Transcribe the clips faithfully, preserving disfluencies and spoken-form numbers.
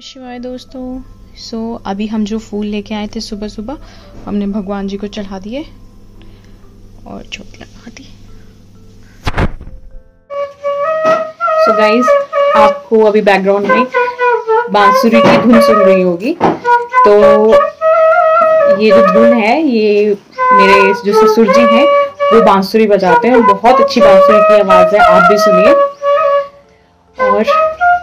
शिवाय दोस्तों। सो so, अभी हम जो फूल लेके आए थे सुबह सुबह हमने भगवान जी को चढ़ा दिए और जोत लगा दी। सो so गाइस, आपको अभी बैकग्राउंड में बांसुरी की धुन सुन रही होगी। तो ये जो धुन है, ये मेरे जो ससुर जी हैं वो बांसुरी बजाते हैं और बहुत अच्छी बांसुरी की आवाज है, आप भी सुनिए। और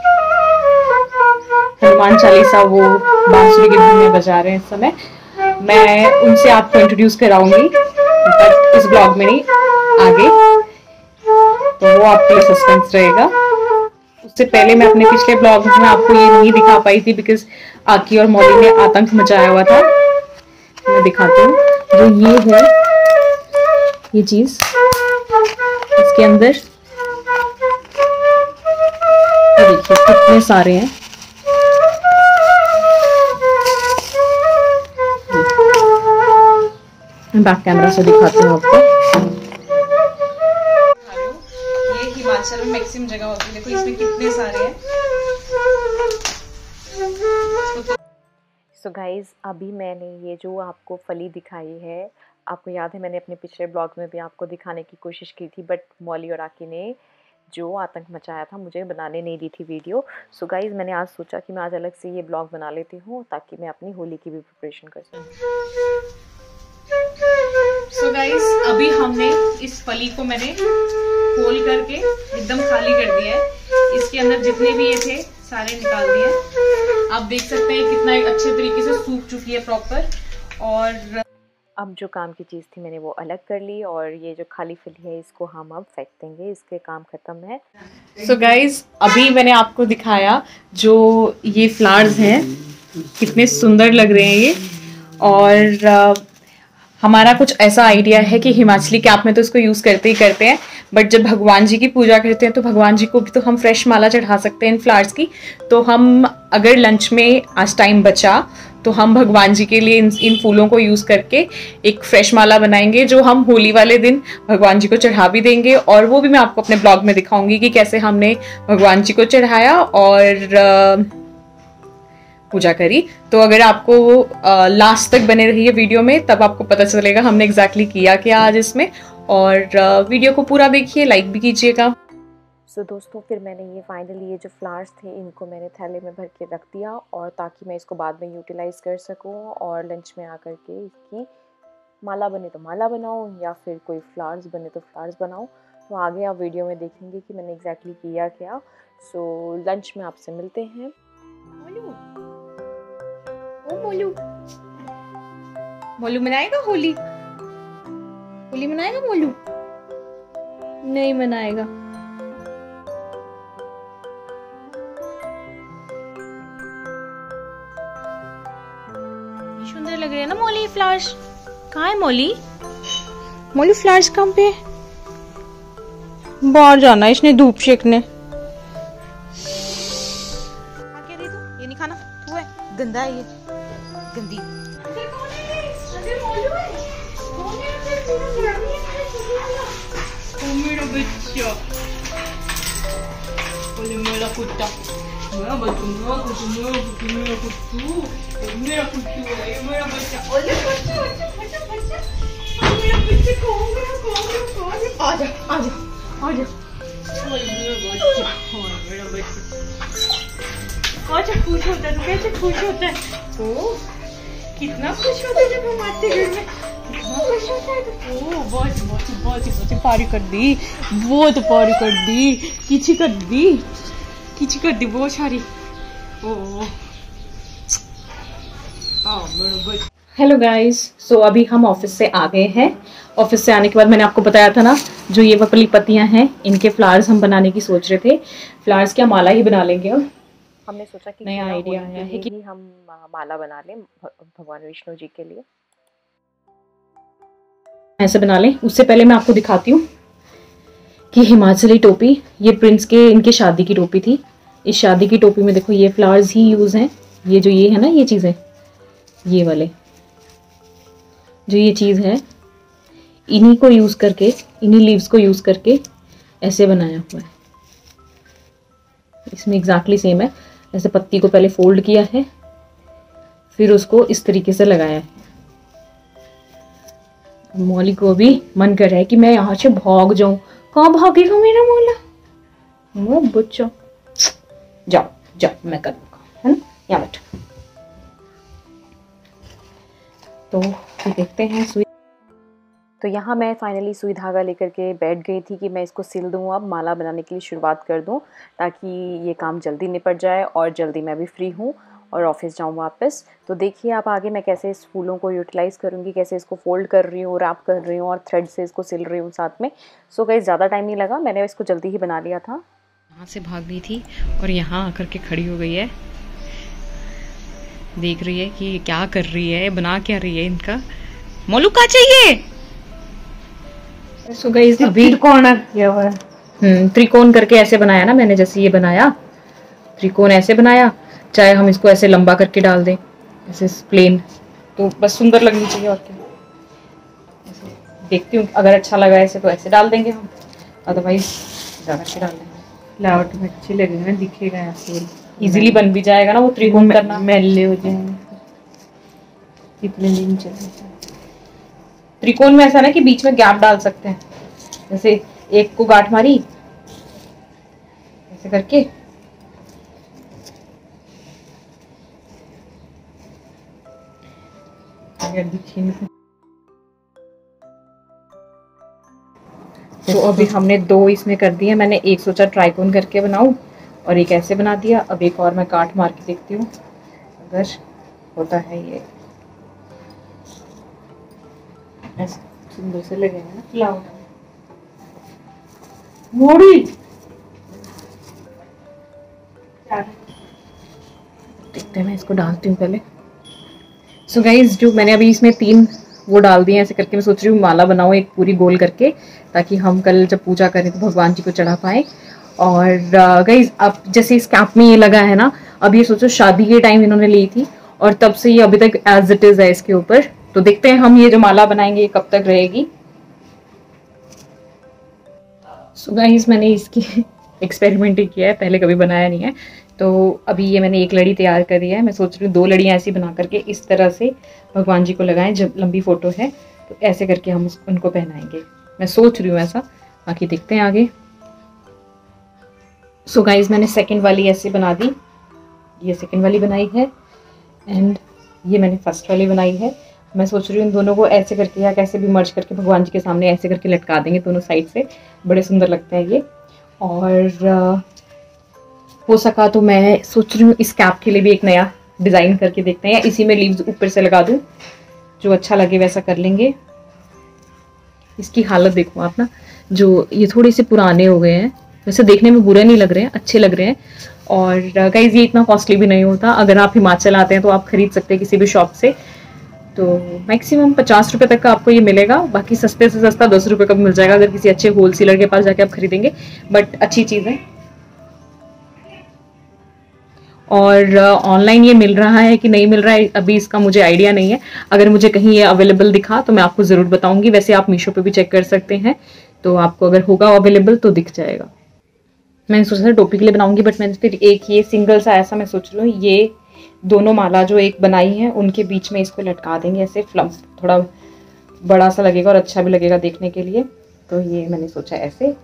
हनुमान चालीसा वो बांसुरी की धुन में बजा रहे हैं इस समय। मैं उनसे आपको इंट्रोड्यूस कराऊंगी, बट इस ब्लॉग में नहीं, आगे, तो वो आपके लिए सस्पेंस रहेगा। उससे पहले मैं अपने पिछले ब्लॉग में आपको ये नहीं दिखा पाई थी बिकॉज आकी और मौली ने आतंक मचाया हुआ था। मैं दिखाती हूँ, जो ये है ये चीज, इसके अंदर देखिए कितने सारे हैं। मैं बैक कैमरा से दिखाती हूँ आपको। ये हिमाचल में मैक्सिमम जगह होती है, देखो इसमें कितने सारे हैं। सो so गाइज, अभी मैंने ये जो आपको फली दिखाई है, आपको याद है मैंने अपने पिछले ब्लॉग में भी आपको दिखाने की कोशिश की थी, बट मौली और आकी ने जो आतंक मचाया था मुझे बनाने नहीं दी थी वीडियो। सो so गाइज, मैंने आज सोचा कि मैं आज अलग से ये ब्लॉग बना लेती हूँ ताकि मैं अपनी होली की भी प्रिपरेशन कर सकूँ। सो so गाइस, अभी हमने इस फली को मैंने खोल करके एकदम खाली कर दिया है। इसके अंदर जितने भी ये थे सारे निकाल दिए। आप देख सकते हैं कितना अच्छे तरीके से सूख चुकी है प्रॉपर। और अब जो काम की चीज़ थी मैंने वो अलग कर ली और ये जो खाली फली है इसको हम अब फेंक देंगे, इसके काम खत्म है। सो so गाइज, अभी मैंने आपको दिखाया जो ये फ्लावर्स हैं कितने सुंदर लग रहे हैं ये। और आ, हमारा कुछ ऐसा आइडिया है कि हिमाचली कैप में तो इसको यूज़ करते ही करते हैं, बट जब भगवान जी की पूजा करते हैं तो भगवान जी को भी तो हम फ्रेश माला चढ़ा सकते हैं इन फ्लावर्स की। तो हम अगर लंच में आज टाइम बचा तो हम भगवान जी के लिए इन इन फूलों को यूज़ करके एक फ्रेश माला बनाएंगे जो हम होली वाले दिन भगवान जी को चढ़ा भी देंगे। और वो भी मैं आपको अपने ब्लॉग में दिखाऊंगी कि कैसे हमने भगवान जी को चढ़ाया और पूजा करी। तो अगर आपको लास्ट तक बने रहिए वीडियो में, तब आपको पता चलेगा हमने एग्जैक्टली किया क्या आज इसमें। और वीडियो को पूरा देखिए, लाइक भी कीजिएगा। सो so, दोस्तों, फिर मैंने ये फाइनली ये जो फ्लावर्स थे इनको मैंने थैले में भर के रख दिया, और ताकि मैं इसको बाद में यूटिलाइज कर सकूं और लंच में आकर के इसकी माला बने तो माला बनाऊं या फिर कोई फ्लावर्स बने तो फ्लावर्स बनाऊं। तो आगे आप वीडियो में देखेंगे कि मैंने एग्जैक्टली किया क्या। सो so, लंच में आपसे मिलते हैं। ओ मोलू, मोलू मनाएगा होली? होली मनाएगा मोलू? नहीं मनाएगा। सुंदर लग रहे हैं ना मोली फ्लावर्स। कहाँ है मोली? मोली फ्लावर्स कहाँ पे? बाहर जाना है इसने धूप सेकने। आके दे दो, ये नहीं खाना, तू है गंदा है ये, गंदी। मेरा बच्चा, मेरा कुत्ता, मेरा बच्चा, मेरा कुत्ता, मेरा कुत्ता, मेरा कुत्ता, मेरा कुत्ता है, मेरा बच्चा। ओले बच्चा, बच्चा, बच्चा, बच्चा, मेरा बच्चा कौन है, कौन है, कौन है? आजा, आजा, आजा। मेरा बच्चा, मेरा बच्चा। अच्छा खुश होता है, तो कैसे खुश होता है? ओ कितना खुश होता है जब हम आते घर में, कितना खुश होता है। तो ओ बहुत बहुत बहुत बहुत पारी कर दी, बहुत पारी कर दी, किची कर दी, किची कर दी बहुत सारी। ओ हेलो गाइस, सो अभी हम ऑफिस से आ गए हैं। ऑफिस से आने के बाद मैंने आपको बताया था ना, जो ये वाली पत्तियां हैं इनके फ्लावर्स हम बनाने की सोच रहे थे। फ्लावर्स क्या माला ही बना लेंगे। अब हमने सोचा कि नया आइडिया आया है कि हम माला बना लें भगवान विष्णु जी के लिए, ऐसे बना लें। उससे पहले मैं आपको दिखाती हूँ कि हिमाचली टोपी, ये प्रिंस के इनके शादी की टोपी थी। इस शादी की टोपी में देखो ये फ्लावर्स ही यूज हैं। ये जो ये है ना, ये चीजें, ये वाले जो ये चीज है, इन्हीं को यूज करके, इन्हीं लीव्स को यूज करके ऐसे बनाया हुआ है। इसमें एग्जैक्टली सेम है। ऐसे पत्ती को पहले फोल्ड किया है, फिर उसको इस तरीके से लगाया है। मौली को भी मन कर रहा है कि मैं यहाँ से भाग जाऊं। कहाँ भागेगा मेरा मौला? वो बच्चा, जाओ जाओ मैं कर दूंगा, है ना, यहाँ बैठो। तो देखते हैं सुई। तो यहाँ मैं फाइनली सुई धागा लेकर के बैठ गई थी कि मैं इसको सिल दूँ, अब माला बनाने के लिए शुरुआत कर दूँ, ताकि ये काम जल्दी निपट जाए और जल्दी मैं भी फ्री हूँ और ऑफिस जाऊँ वापस। तो देखिए आप आगे मैं कैसे इस फूलों को यूटिलाइज़ करूँगी, कैसे इसको फोल्ड कर रही हूँ, रैप कर रही हूँ और थ्रेड से इसको सिल रही हूँ साथ में। सो गाइस ज़्यादा टाइम नहीं लगा, मैंने इसको जल्दी ही बना लिया था। यहाँ से भाग गई थी और यहाँ आकर के खड़ी हो गई है, देख रही है कि क्या कर रही है, बना क्या रही है इनका। मोलू का चाहिए। सो गाइस त्रिकोण किया हुआ है। हम्म त्रिकोण करके ऐसे बनाया ना मैंने, जैसे ये बनाया त्रिकोण ऐसे बनाया, चाहे हम इसको ऐसे लंबा करके डाल दें ऐसे प्लेन, तो बस सुंदर लगनी चाहिए और क्या। ऐसे देखती हूँ, अगर अच्छा लगा ऐसे तो ऐसे डाल देंगे हम, अदरवाइज ज़्यादा करके डाल देंगे। फ्लावर में अच्छी लगेगा, दिखेगा ऐसे, इजीली बन भी जाएगा ना वो त्रिकोण करना, मैले हो जाएंगे कितने दिन चलेगा। त्रिकोण में ऐसा ना कि बीच में गैप डाल सकते हैं, जैसे एक को गांठ मारी ऐसे करके, तो अभी हमने दो इसमें कर दिए। मैंने एक सोचा ट्राइकोन करके बनाऊं और एक ऐसे बना दिया। अब एक और मैं काट मार के देखती हूँ अगर होता है ये ऐसे सुंदर से लगेगा ना फ्लावर। मोड़ी देखते हैं, मैं इसको डालती हूँ पहले। सो so गाइज जो मैंने अभी इसमें तीन वो डाल दिए ऐसे करके, मैं सोच रही हूँ माला बनाऊँ एक पूरी गोल करके, ताकि हम कल जब पूजा करें तो भगवान जी को चढ़ा पाए। और गाइज अब जैसे इस कैप में ये लगा है ना, अब ये सोचो शादी के टाइम इन्होंने ली थी और तब से ये अभी तक एज इट इज है इसके ऊपर। तो देखते हैं हम ये जो माला बनाएंगे ये कब तक रहेगी। सो गाइज मैंने इसकी एक्सपेरिमेंट ही किया है, पहले कभी बनाया नहीं है। तो अभी ये मैंने एक लड़ी तैयार करी है, मैं सोच रही हूँ दो लड़ियाँ ऐसी बना करके इस तरह से भगवान जी को लगाएं। जब लंबी फोटो है तो ऐसे करके हम उनको पहनाएंगे, मैं सोच रही हूँ ऐसा, बाकी देखते हैं आगे। सो so गाइज मैंने सेकंड वाली ऐसे बना दी, ये सेकंड वाली बनाई है एंड ये मैंने फर्स्ट वाली बनाई है। मैं सोच रही हूँ इन दोनों को ऐसे करके या कैसे भी मर्ज करके भगवान जी के सामने ऐसे करके लटका देंगे दोनों साइड से, बड़े सुंदर लगते हैं ये। और हो सका तो मैं सोच रही हूँ इस कैप के लिए भी एक नया डिज़ाइन करके देखते हैं, या इसी में लीव्स ऊपर से लगा दूँ, जो अच्छा लगे वैसा कर लेंगे। इसकी हालत देखो आप ना, जो ये थोड़े से पुराने हो गए हैं, वैसे देखने में बुरे नहीं लग रहे हैं, अच्छे लग रहे हैं। और गाइज ये इतना कॉस्टली भी नहीं होता, अगर आप हिमाचल आते हैं तो आप खरीद सकते हैं किसी भी शॉप से। तो मैक्सिमम पचास रुपये तक का आपको ये मिलेगा, बाकी सस्ते से सस्ता दस रुपये का भी मिल जाएगा अगर किसी अच्छे होलसेलर के पास जाके आप खरीदेंगे, बट अच्छी चीज़ है। और ऑनलाइन ये मिल रहा है कि नहीं मिल रहा है अभी इसका मुझे आइडिया नहीं है, अगर मुझे कहीं ये अवेलेबल दिखा तो मैं आपको ज़रूर बताऊंगी। वैसे आप मीशो पे भी चेक कर सकते हैं, तो आपको अगर होगा अवेलेबल तो दिख जाएगा। मैंने सोचा था टोपी के लिए बनाऊंगी, बट मैंने फिर एक ये सिंगल सा ऐसा मैं सोच रही हूँ, ये दोनों माला जो एक बनाई है उनके बीच में इसको लटका देंगे ऐसे, फ्लम थोड़ा बड़ा सा लगेगा और अच्छा भी लगेगा देखने के लिए। तो ये मैंने सोचा ऐसे,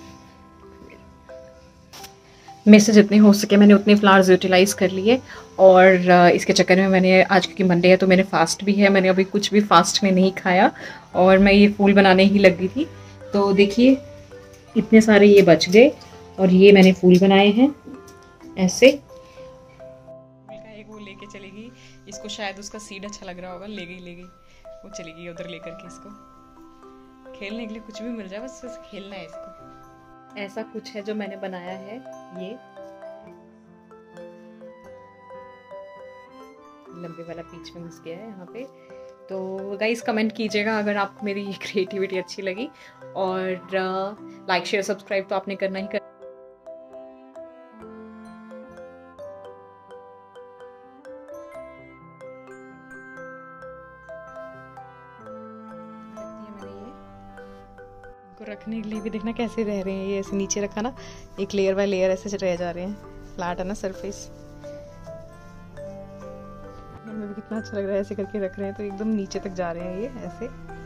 मेरे से जितने हो सके मैंने उतने फ्लावर्स यूटिलाइज़ कर लिए। और इसके चक्कर में मैंने आज, क्योंकि मंडे है तो मैंने फास्ट भी है, मैंने अभी कुछ भी फास्ट में नहीं खाया और मैं ये फूल बनाने ही लग गई थी। तो देखिए इतने सारे ये बच गए और ये मैंने फूल बनाए हैं ऐसे। एक वो लेके चलेगी इसको, शायद उसका सीड अच्छा लग रहा होगा, ले गई ले गई वो चलेगी उधर लेकर के इसको खेलने के लिए, कुछ भी मिल जाए बस खेलना है इसको। ऐसा कुछ है जो मैंने बनाया है, ये लंबे वाला बीच में घुस गया है यहाँ पे। तो गाइस कमेंट कीजिएगा अगर आपको मेरी ये क्रिएटिविटी अच्छी लगी, और लाइक शेयर सब्सक्राइब तो आपने करना ही कर। रखने के लिए भी देखना कैसे रह रहे हैं ये, ऐसे नीचे रखा ना, एक लेयर बाय लेयर ऐसे रह जा रहे हैं, फ्लैट है ना सरफेस। हमें भी कितना अच्छा लग रहा है, ऐसे करके रख रहे हैं तो एकदम नीचे तक जा रहे हैं ये ऐसे।